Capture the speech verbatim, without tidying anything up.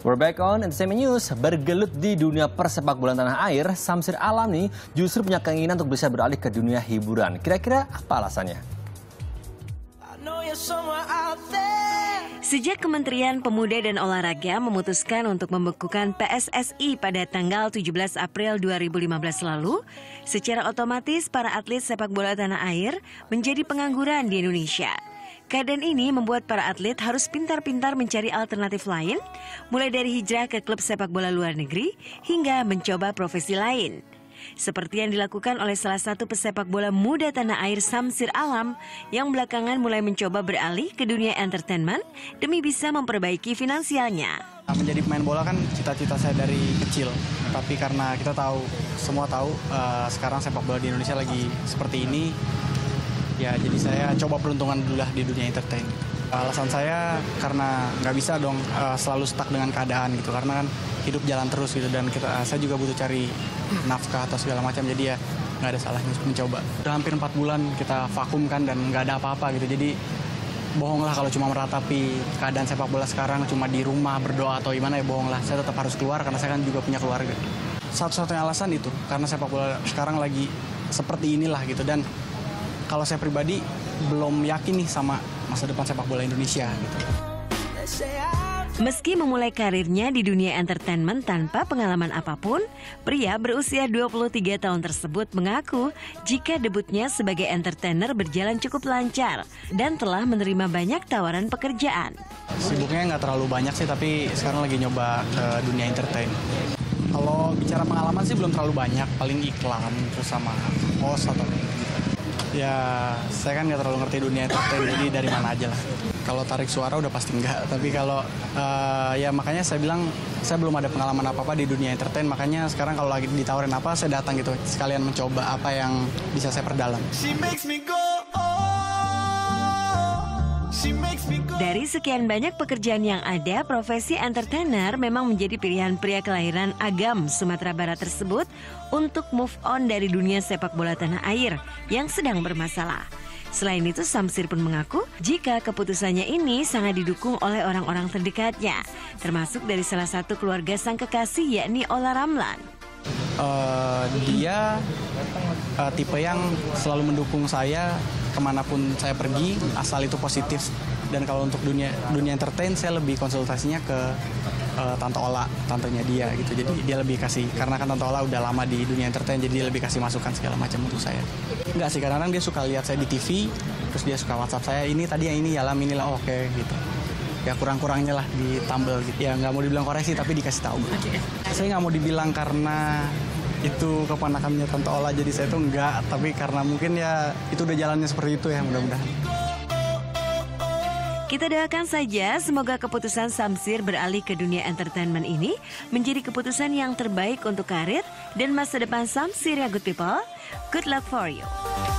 We're back on Entertainment News. Bergelut di dunia persepak bolaan tanah air, Samsir Alam nih justru punya keinginan untuk bisa beralih ke dunia hiburan. Kira-kira apa alasannya? Sejak Kementerian Pemuda dan Olahraga memutuskan untuk membekukan P S S I pada tanggal tujuh belas April dua ribu lima belas lalu, secara otomatis para atlet sepak bola tanah air menjadi pengangguran di Indonesia. Keadaan ini membuat para atlet harus pintar-pintar mencari alternatif lain, mulai dari hijrah ke klub sepak bola luar negeri hingga mencoba profesi lain. Seperti yang dilakukan oleh salah satu pesepak bola muda tanah air, Samsir Alam, yang belakangan mulai mencoba beralih ke dunia entertainment demi bisa memperbaiki finansialnya. Menjadi pemain bola kan cita-cita saya dari kecil, tapi karena kita tahu, semua tahu uh, sekarang sepak bola di Indonesia lagi seperti ini, ya jadi saya coba peruntungan dulu lah di dunia entertain. Alasan saya karena nggak bisa dong uh, selalu stuck dengan keadaan gitu, karena kan hidup jalan terus gitu, dan kita, uh, saya juga butuh cari nafkah atau segala macam, jadi ya nggak ada salahnya mencoba. Udah hampir empat bulan kita vakumkan dan nggak ada apa-apa gitu, jadi bohong lah kalau cuma meratapi keadaan sepak bola sekarang cuma di rumah berdoa atau gimana, ya bohong lah. Saya tetap harus keluar karena saya kan juga punya keluarga. Satu-satunya alasan itu karena sepak bola sekarang lagi seperti inilah gitu, dan kalau saya pribadi belum yakin nih sama masa depan sepak bola Indonesia gitu. Meski memulai karirnya di dunia entertainment tanpa pengalaman apapun, pria berusia dua puluh tiga tahun tersebut mengaku jika debutnya sebagai entertainer berjalan cukup lancar dan telah menerima banyak tawaran pekerjaan. Sibuknya nggak terlalu banyak sih, tapi sekarang lagi nyoba ke dunia entertain. Kalau bicara pengalaman sih belum terlalu banyak, paling iklan terus sama host atau gitu. Ya, saya kan nggak terlalu ngerti dunia entertain, jadi dari mana aja lah. Kalau tarik suara udah pasti enggak, tapi kalau uh, ya makanya saya bilang saya belum ada pengalaman apa-apa di dunia entertain, makanya sekarang kalau lagi ditawarin apa saya datang gitu, sekalian mencoba apa yang bisa saya perdalam. Dari sekian banyak pekerjaan yang ada, profesi entertainer memang menjadi pilihan pria kelahiran Agam, Sumatera Barat tersebut untuk move on dari dunia sepak bola tanah air yang sedang bermasalah. Selain itu, Samsir pun mengaku jika keputusannya ini sangat didukung oleh orang-orang terdekatnya, termasuk dari salah satu keluarga sang kekasih, yakni Olla Ramlan. Uh, dia uh, tipe yang selalu mendukung saya kemanapun saya pergi, asal itu positif. Dan kalau untuk dunia dunia entertain, saya lebih konsultasinya ke uh, Tante Olla, tantenya dia gitu. Jadi dia lebih kasih, karena kan Tante Olla udah lama di dunia entertain, jadi dia lebih kasih masukan segala macam untuk saya. Enggak sih, kadang-kadang dia suka lihat saya di T V, terus dia suka WhatsApp saya, ini tadi yang ini, yalam inilah, oke okay, gitu. Ya kurang-kurangnya lah ditambal gitu. Ya nggak mau dibilang koreksi, tapi dikasih tahu. Okay. Saya nggak mau dibilang karena itu keponakannya Tante Olla, jadi saya tuh enggak, tapi karena mungkin ya itu udah jalannya seperti itu ya, mudah-mudahan. Kita doakan saja semoga keputusan Samsir beralih ke dunia entertainment ini menjadi keputusan yang terbaik untuk karir dan masa depan Samsir ya good people. Good luck for you.